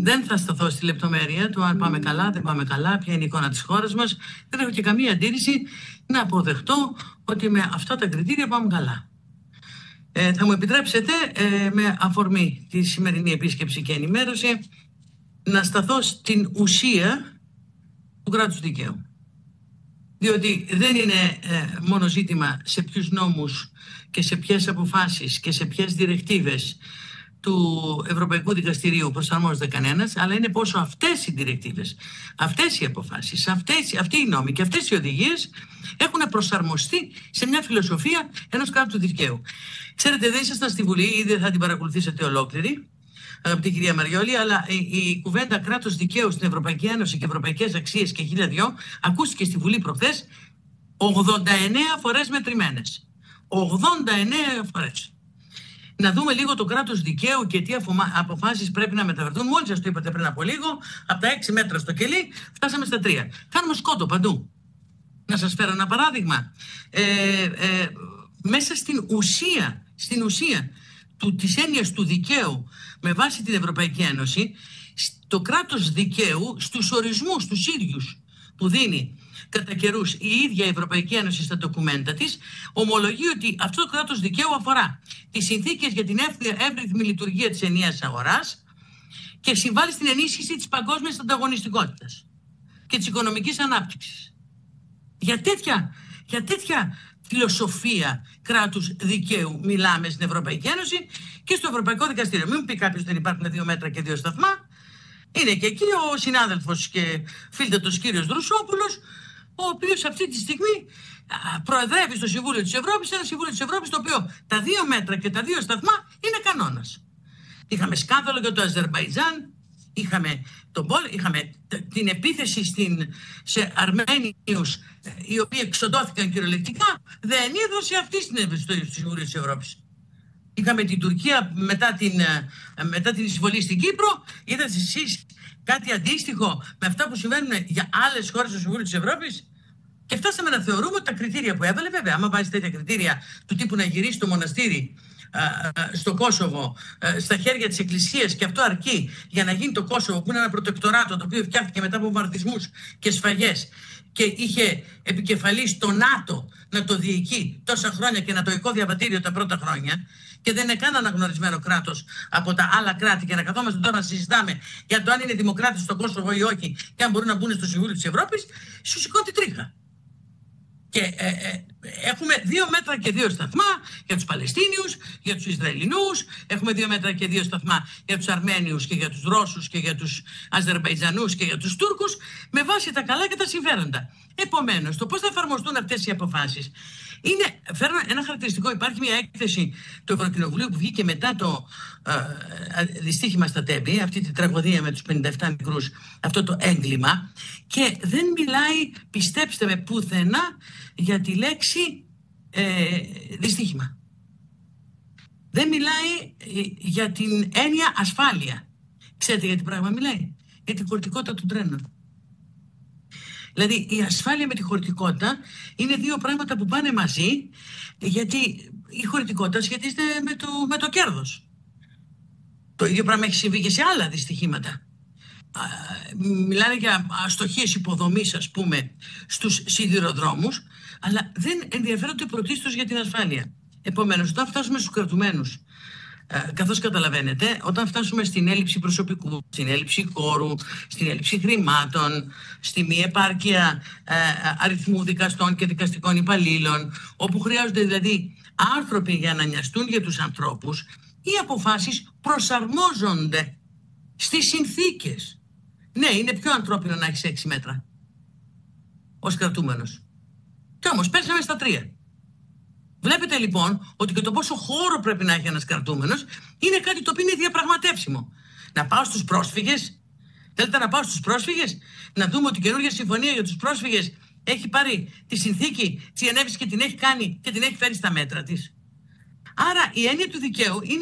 Δεν θα σταθώ στη λεπτομέρεια του αν πάμε καλά, δεν πάμε καλά, ποια είναι η εικόνα της χώρας μας. Δεν έχω και καμία αντίρρηση να αποδεχτώ ότι με αυτά τα κριτήρια πάμε καλά. Θα μου επιτρέψετε, με αφορμή τη σημερινή επίσκεψη και ενημέρωση, να σταθώ στην ουσία του κράτους δικαίου. Διότι δεν είναι μόνο ζήτημα σε ποιους νόμους και σε ποιες αποφάσεις και σε ποιες διρεκτίβες του Ευρωπαϊκού Δικαστηρίου προσαρμόζεται κανένας, αλλά είναι πόσο αυτές οι διρεκτίβες, αυτές οι αποφάσεις, αυτοί οι νόμοι και αυτές οι οδηγίες έχουν προσαρμοστεί σε μια φιλοσοφία ενός κράτους δικαίου. Ξέρετε, δεν ήσασταν στη Βουλή ή δεν θα την παρακολουθήσετε ολόκληρη, αγαπητή κυρία Μαριόλη, αλλά η κουβέντα κράτος δικαίου στην Ευρωπαϊκή Ένωση και ευρωπαϊκές αξίες και 1002 ακούστηκε στη Βουλή προχθές 89 φορές μετρημένες. 89 φορές. Να δούμε λίγο το κράτος δικαίου και τι αποφάσεις πρέπει να μεταφερθούν. Μόλις σας το είπατε πριν από λίγο, από τα 6 μέτρα στο κελί φτάσαμε στα 3. Κάνουμε σκότο παντού. Να σας φέρω ένα παράδειγμα. Μέσα στην ουσία της έννοιας του δικαίου με βάση την Ευρωπαϊκή Ένωση, το κράτος δικαίου στους ορισμούς τους ίδιους που δίνει κατά καιρούς η ίδια η Ευρωπαϊκή Ένωση στα ντοκουμέντα της, ομολογεί ότι αυτό το κράτος δικαίου αφορά τις συνθήκες για την εύρυθμη λειτουργία της ενιαίας αγοράς και συμβάλλει στην ενίσχυση της παγκόσμιας ανταγωνιστικότητας και της οικονομικής ανάπτυξης. Για τέτοια φιλοσοφία κράτους δικαίου μιλάμε στην Ευρωπαϊκή Ένωση και στο Ευρωπαϊκό Δικαστήριο. Μην μου πει κάποιος ότι δεν υπάρχουν 2 μέτρα και 2 σταθμά. Είναι και εκεί ο συνάδελφος και φίλτατος κύριος Δρουσόπουλος, ο οποίος αυτή τη στιγμή προεδρεύει στο Συμβούλιο της Ευρώπης, ένα Συμβούλιο της Ευρώπης το οποίο τα 2 μέτρα και τα 2 σταθμά είναι κανόνας. Είχαμε σκάνδαλο για το Αζερμπαϊτζάν, είχαμε την επίθεση σε Αρμένιους οι οποίοι εξοντώθηκαν κυριολεκτικά, δεν είδωσε αυτή στο Συμβούλιο της Ευρώπης. Είχαμε την Τουρκία μετά την εισβολή στην Κύπρο. Είδατε εσείς κάτι αντίστοιχο με αυτά που συμβαίνουν για άλλες χώρες στο Συμβούλιο της Ευρώπης? Και φτάσαμε να θεωρούμε ότι τα κριτήρια που έβαλε, βέβαια, άμα βάζει τέτοια κριτήρια του τύπου να γυρίσει το μοναστήρι στο Κόσοβο στα χέρια της Εκκλησίας και αυτό αρκεί για να γίνει το Κόσοβο, που είναι ένα προτεκτοράτο το οποίο φτιάχτηκε μετά από βομβαρδισμούς και σφαγές και είχε επικεφαλής το ΝΑΤΟ να το διοικεί τόσα χρόνια και νατοϊκό διαβατήριο τα πρώτα χρόνια και δεν είναι καν αναγνωρισμένο κράτος από τα άλλα κράτη, και να καθόμαστε τώρα να συζητάμε για το αν είναι δημοκράτης στο Κόσοβο ή όχι και αν μπορούν να μπουν στο Συμβούλιο της Ευρώπης, σου σηκώνει τη τρίχα. Και έχουμε 2 μέτρα και 2 σταθμά για τους Παλαιστίνιους, για τους Ισραηλινούς, έχουμε 2 μέτρα και 2 σταθμά για τους Αρμένιους και για τους Ρώσους και για τους Αζερμπαϊτζανούς και για τους Τούρκους, με βάση τα καλά και τα συμφέροντα. Επομένως, το πώς θα εφαρμοστούν αυτές οι αποφάσεις φέρνω ένα χαρακτηριστικό. Υπάρχει μια έκθεση του Ευρωκοινοβουλίου που βγήκε μετά το δυστύχημα στα Τέμπη, αυτή τη τραγωδία με τους 57 μικρούς, αυτό το έγκλημα, και δεν μιλάει, πιστέψτε με, πουθενά για τη λέξη δυστύχημα. Δεν μιλάει για την έννοια ασφάλεια. Ξέρετε για τι πράγμα μιλάει? Για την χωρητικότητα των τρένων. Δηλαδή η ασφάλεια με τη χωρητικότητα είναι 2 πράγματα που πάνε μαζί, γιατί η χωρητικότητα σχετίζεται με το κέρδος. Το ίδιο πράγμα έχει συμβεί και σε άλλα δυστυχήματα. Μιλάνε για αστοχίες υποδομής, ας πούμε, στους σιδηροδρόμους, αλλά δεν ενδιαφέρονται πρωτίστως για την ασφάλεια. Επομένως, όταν φτάσουμε στους κρατουμένους, καθώς καταλαβαίνετε, όταν φτάσουμε στην έλλειψη προσωπικού, στην έλλειψη χώρου, στην έλλειψη χρημάτων, στη μη επάρκεια αριθμού δικαστών και δικαστικών υπαλλήλων, όπου χρειάζονται δηλαδή άνθρωποι για να νοιαστούν για τους ανθρώπους, οι αποφάσεις προσαρμόζονται στις συνθήκες. Ναι, είναι πιο ανθρώπινο να έχεις 6 μέτρα ως κρατούμενος. Και όμως πέσαμε στα 3. Βλέπετε λοιπόν ότι και το πόσο χώρο πρέπει να έχει ένας κρατούμενος είναι κάτι το οποίο είναι διαπραγματεύσιμο. Να πάω στους πρόσφυγες, θέλετε να πάω στους πρόσφυγες, να δούμε ότι η καινούργια συμφωνία για τους πρόσφυγες έχει πάρει τη συνθήκη της Γενέβης και την έχει κάνει και την έχει φέρει στα μέτρα της. Άρα η έννοια του δικαίου είναι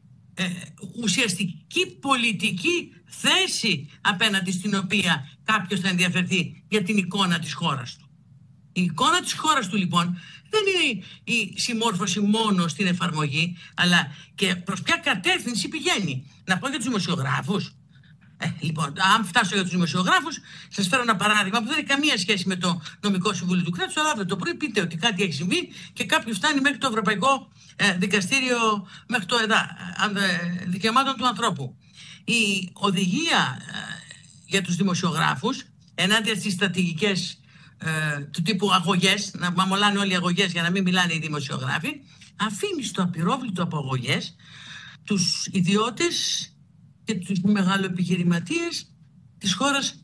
ουσιαστική πολιτική θέση απέναντι στην οποία κάποιος θα ενδιαφερθεί για την εικόνα της χώρας του. Η εικόνα της χώρας του λοιπόν δεν είναι η συμμόρφωση μόνο στην εφαρμογή, αλλά και προς ποια κατεύθυνση πηγαίνει. Να πω για τους δημοσιογράφους. Λοιπόν, αν φτάσω για τους δημοσιογράφους, σας φέρω ένα παράδειγμα που δεν έχει καμία σχέση με το νομικό συμβούλιο του κράτους, αλλά αύριο το πρωί πείτε ότι κάτι έχει συμβεί και κάποιος φτάνει μέχρι το Ευρωπαϊκό Δικαστήριο, μέχρι το δικαιωμάτων του ανθρώπου. Η οδηγία για τους δημοσιογράφους, ενάντια στις στρατηγικές του τύπου αγωγές, να μαμολάνε όλοι οι αγωγές για να μην μιλάνε οι δημοσιογράφοι, αφήνει στο απειρόβλητο από αγωγές τους ιδιώτες και τους μεγαλοεπιχειρηματίες της χώρας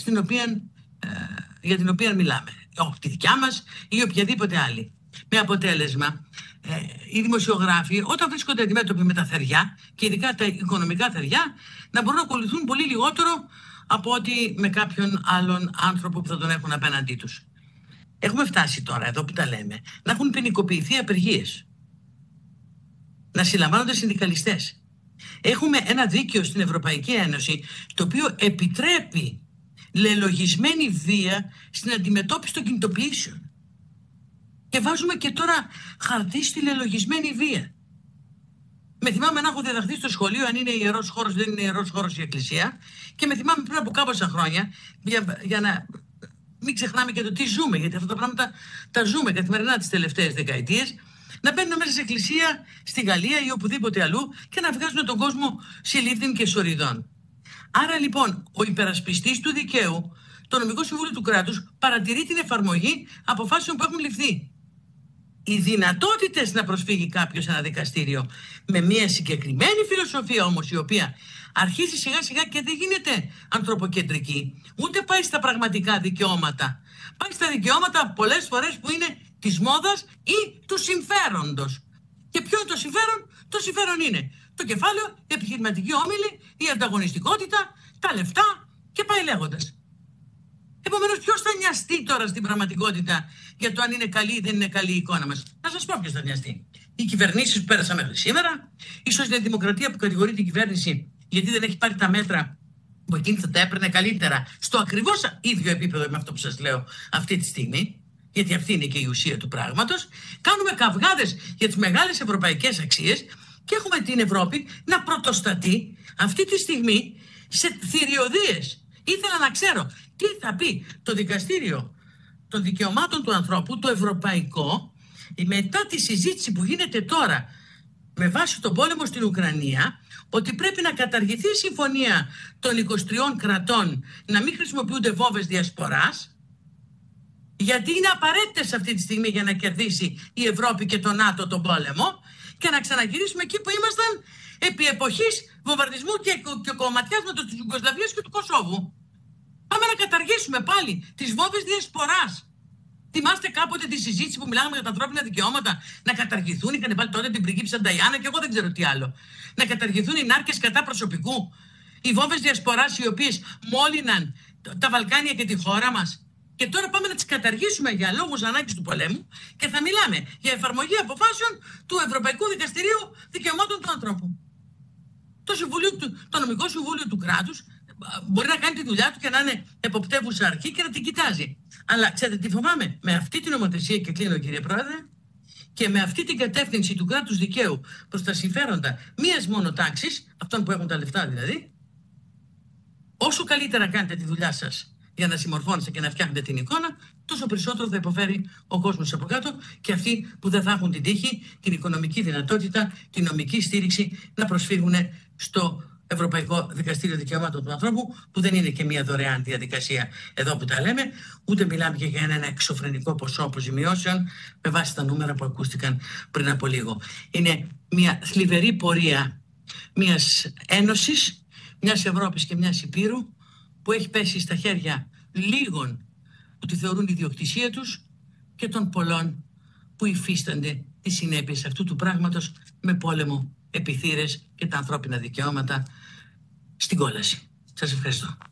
για την οποία μιλάμε. Όχι τη δικιά μας ή οποιαδήποτε άλλη. Με αποτέλεσμα, οι δημοσιογράφοι όταν βρίσκονται αντιμέτωποι με τα θεριά και ειδικά τα οικονομικά θεριά, να μπορούν να ακολουθούν πολύ λιγότερο από ότι με κάποιον άλλον άνθρωπο που θα τον έχουν απέναντί τους. Έχουμε φτάσει τώρα, εδώ που τα λέμε, να έχουν ποινικοποιηθεί απεργίες, να συλλαμβάνονται συνδικαλιστές. Έχουμε ένα δίκαιο στην Ευρωπαϊκή Ένωση το οποίο επιτρέπει λελογισμένη βία στην αντιμετώπιση των κινητοποιήσεων. Και βάζουμε και τώρα χαρτί στη λελογισμένη βία. Με θυμάμαι να έχω διδαχθεί στο σχολείο αν είναι ιερός χώρος, δεν είναι ιερός χώρος η εκκλησία. Και με θυμάμαι πριν από κάμποσα χρόνια, για να μην ξεχνάμε και το τι ζούμε, γιατί αυτά τα πράγματα τα ζούμε καθημερινά τις τελευταίες δεκαετίες, να μπαίνουν μέσα σε εκκλησία στη Γαλλία ή οπουδήποτε αλλού και να βγάζουν τον κόσμο συλλήφθην και σωριδών. Άρα λοιπόν ο υπερασπιστής του δικαίου, το νομικό συμβούλιο του κράτους, παρατηρεί την εφαρμογή αποφάσεων που έχουν ληφθεί. Οι δυνατότητες να προσφύγει κάποιος σε ένα δικαστήριο με μια συγκεκριμένη φιλοσοφία όμως, η οποία αρχίζει σιγά σιγά και δεν γίνεται ανθρωποκεντρική, ούτε πάει στα πραγματικά δικαιώματα. Πάει στα δικαιώματα πολλές φορές που είναι της μόδας ή του συμφέροντος. Και ποιο είναι το συμφέρον? Το συμφέρον είναι το κεφάλαιο, η επιχειρηματική όμιλη, η ανταγωνιστικότητα, τα λεφτά και πάει λέγοντας. Επομένως, ποιος θα νοιαστεί τώρα στην πραγματικότητα για το αν είναι καλή ή δεν είναι καλή η εικόνα μας? Να σας πω ποιος θα νοιαστεί. Οι κυβερνήσεις που πέρασαν μέχρι σήμερα, ίσως η Δημοκρατία που κατηγορεί την κυβέρνηση γιατί δεν έχει πάρει τα μέτρα που εκείνη θα τα έπαιρνε καλύτερα στο ακριβώς ίδιο επίπεδο με αυτό που σας λέω αυτή τη στιγμή, γιατί αυτή είναι και η ουσία του πράγματος. Κάνουμε καυγάδες για τις μεγάλες ευρωπαϊκές αξίες και έχουμε την Ευρώπη να πρωτοστατεί αυτή τη στιγμή σε θηριωδίες. Ήθελα να ξέρω τι θα πει το Δικαστήριο των Δικαιωμάτων του Ανθρώπου, το ευρωπαϊκό, μετά τη συζήτηση που γίνεται τώρα με βάση τον πόλεμο στην Ουκρανία, ότι πρέπει να καταργηθεί η συμφωνία των 23 κρατών να μην χρησιμοποιούνται βόμβες διασποράς, γιατί είναι απαραίτητες αυτή τη στιγμή για να κερδίσει η Ευρώπη και το ΝΑΤΟ τον πόλεμο, και να ξαναγυρίσουμε εκεί που ήμασταν επί εποχής βομβαρδισμού και κομματιάς με της Ιουγκοσλαβίας και του Κωσόβου. Πάμε να καταργήσουμε πάλι τις βόμβες διασποράς. Θυμάστε κάποτε τη συζήτηση που μιλάγαμε για τα ανθρώπινα δικαιώματα? Να καταργηθούν, είχαν πάλι τότε την πριγκίπισσα Νταϊάννα και εγώ δεν ξέρω τι άλλο. Να καταργηθούν οι νάρκες κατά προσωπικού. Οι βόμβες διασποράς οι οποίες μόλυναν τα Βαλκάνια και τη χώρα μας. Και τώρα πάμε να τις καταργήσουμε για λόγους ανάγκης του πολέμου και θα μιλάμε για εφαρμογή αποφάσεων του Ευρωπαϊκού Δικαστηρίου Δικαιωμάτων του Ανθρώπου. Το νομικό συμβούλιο του κράτους μπορεί να κάνει τη δουλειά του και να είναι εποπτεύουσα αρχή και να την κοιτάζει. Αλλά ξέρετε τι φοβάμαι? Με αυτή την νομοθεσία, και κλείνω κύριε Πρόεδρε, και με αυτή την κατεύθυνση του κράτους δικαίου προς τα συμφέροντα μίας μόνο τάξης, αυτών που έχουν τα λεφτά δηλαδή, όσο καλύτερα κάνετε τη δουλειά σας για να συμμορφώνεστε και να φτιάχνετε την εικόνα, τόσο περισσότερο θα υποφέρει ο κόσμος από κάτω και αυτοί που δεν θα έχουν την τύχη, την οικονομική δυνατότητα, την νομική στήριξη να προσφύγουν στο Ευρωπαϊκό Δικαστήριο Δικαιωμάτων του Ανθρώπου, που δεν είναι και μια δωρεάν διαδικασία εδώ που τα λέμε, ούτε μιλάμε και για ένα εξωφρενικό ποσό αποζημιώσεων με βάση τα νούμερα που ακούστηκαν πριν από λίγο. Είναι μια θλιβερή πορεία μιας ένωσης, μιας Ευρώπης και μιας Υπήρου, που έχει πέσει στα χέρια λίγων που τη θεωρούν ιδιοκτησία τους και των πολλών που υφίστανται τις συνέπειες αυτού του πράγματος με πόλεμο, επιθύρες και τα ανθρώπινα δικαιώματα στην κόλαση. Σας ευχαριστώ.